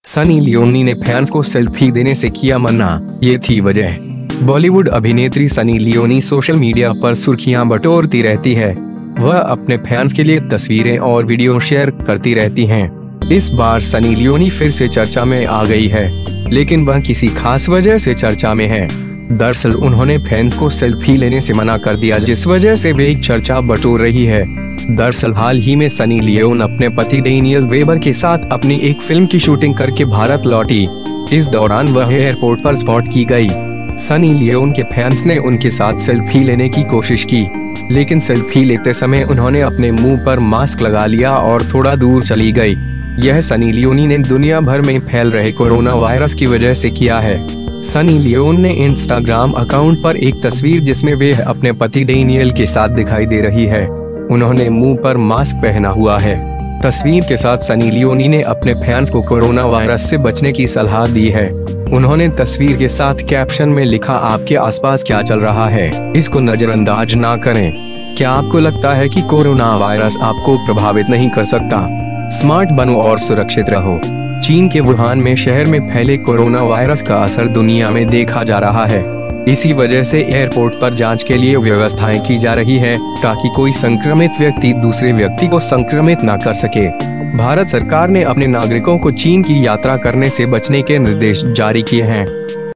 Sunny Leone ने fans को selfie देने से किया मना, ये थी वजह। बॉलीवुड अभिनेत्री सनी लियोनी सोशल मीडिया पर सुर्खियां बटोरती रहती है। वह अपने फैंस के लिए तस्वीरें और वीडियो शेयर करती रहती हैं। इस बार सनी लियोनी फिर से चर्चा में आ गई है, लेकिन वह किसी खास वजह से चर्चा में है। दरअसल उन्होंने फैंस को सेल्फी लेने से मना कर दिया, जिस वजह से वे एक चर्चा बटोर रही है। दरअसल हाल ही में सनी लियोन अपने पति डेनियल वेबर के साथ अपनी एक फिल्म की शूटिंग करके भारत लौटी। इस दौरान वह एयरपोर्ट पर स्पॉट की गई। सनी लियोन के फैंस ने उनके साथ सेल्फी लेने की कोशिश की, लेकिन सेल्फी लेते समय उन्होंने अपने मुंह पर मास्क लगा लिया और थोड़ा दूर चली गई। यह सनी लियोनी ने दुनिया भर में फैल रहे कोरोना वायरस की वजह से किया है। सनी लियोन ने इंस्टाग्राम अकाउंट पर एक तस्वीर जिसमें वे अपने पति डेनियल के साथ दिखाई दे रही है। उन्होंने मुंह पर मास्क पहना हुआ है। तस्वीर के साथ सनी लियोनी ने अपने फैंस को कोरोना वायरस से बचने की सलाह दी है। उन्होंने तस्वीर के साथ कैप्शन में लिखा, आपके आसपास क्या चल रहा है, इसको नजरअंदाज ना करें। क्या आपको लगता है कि कोरोना वायरस आपको प्रभावित नहीं कर सकता? स्मार्ट बनो और सुरक्षित रहो। चीन के वुहान में शहर में फैले कोरोना वायरस का असर दुनिया में देखा जा रहा है। इसी वजह से एयरपोर्ट पर जांच के लिए व्यवस्थाएं की जा रही है, ताकि कोई संक्रमित व्यक्ति दूसरे व्यक्ति को संक्रमित न कर सके। भारत सरकार ने अपने नागरिकों को चीन की यात्रा करने से बचने के निर्देश जारी किए हैं।